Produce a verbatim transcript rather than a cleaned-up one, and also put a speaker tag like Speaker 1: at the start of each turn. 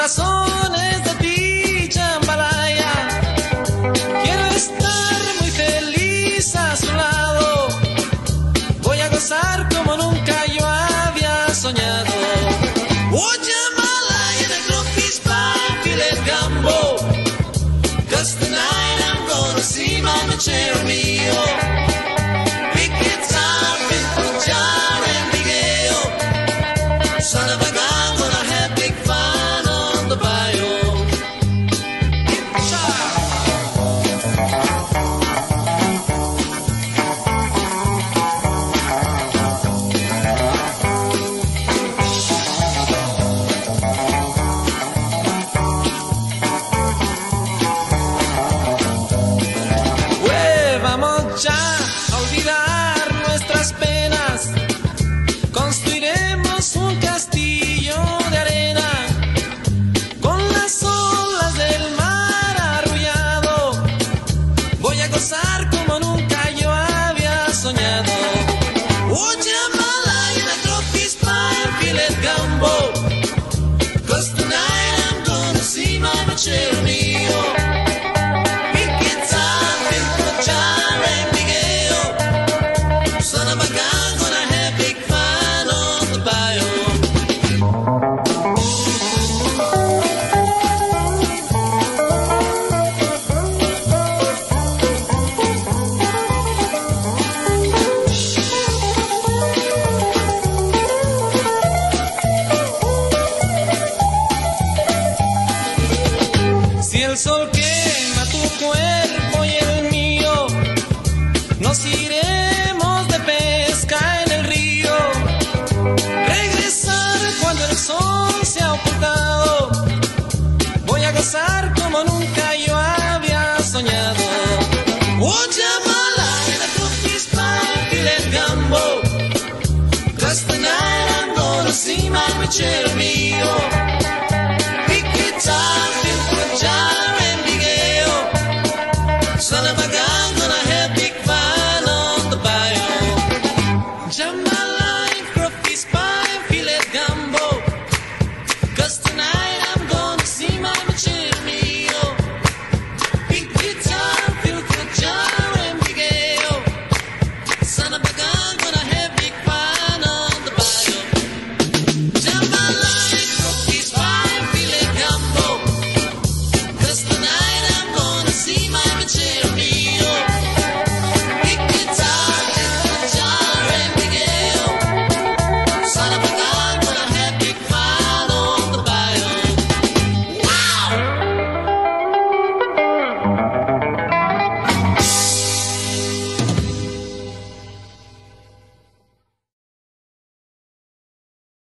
Speaker 1: corazones de ti, jambalaya. Quiero estar muy feliz a su lado. Voy a gozar como nunca yo había soñado. Oh, jambalaya, the group is fine, feel it gumbo. 'Cause tonight I'm gonna see Mama Cherry Mio. Big guitar, big jar and Miguel. Son of a gun, gonna have big fun on the bayou. Pues vamos ya a olvidar nuestras penas. Construiremos un castillo de arena con las olas del mar arrullado. Voy a gozar como nunca yo había soñado. Oh, jambalaya, the drop is fine, feel it gumbo. 'Cause tonight I'm gonna see Mama Cherry Mio. Big guitar, big jar and Miguel. Son of a gun, gonna have big fun on the bayou. Si el sol quema tu cuerpo y el mío, nos iremos de pesca en el río. Regresar cuando el sol se ha ocultado. Voy a gozar como nunca yo había soñado. Oh, jambalaya, the group is fine, feel it gumbo. 'Cause tonight I'm gonna see Mama Cherry Mio.